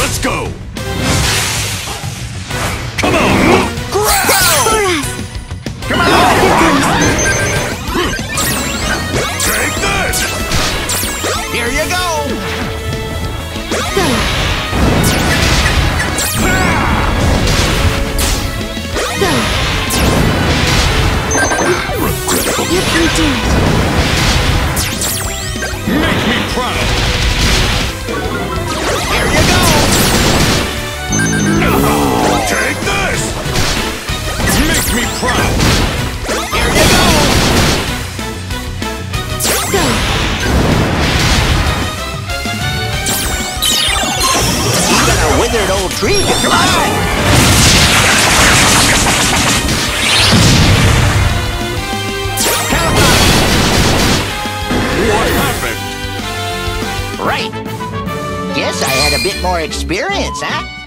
Let's go! Come on! Grab! Come on! Take this! Here you go! Go! Go! You can do it! Make me proud! Here you go! Take this! Make me proud! Here you go! Go! Even a withered old tree can blossom. What happened? Right. Guess I had a bit more experience, huh?